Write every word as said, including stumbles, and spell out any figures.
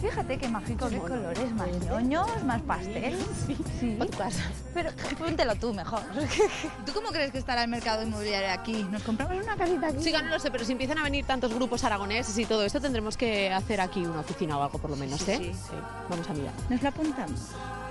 Fíjate qué mágico, qué colores, más ñoños, más pastel. Sí, Sí. para tu casa. Pero póntelo tú mejor. ¿Tú cómo crees que estará el mercado inmobiliario aquí? ¿Nos compramos una casita aquí? Sí, no lo sé, pero si empiezan a venir tantos grupos aragoneses y todo esto, tendremos que hacer aquí una oficina o algo por lo menos, Sí, ¿eh? sí. Sí, vamos a mirar. ¿Nos la apuntamos?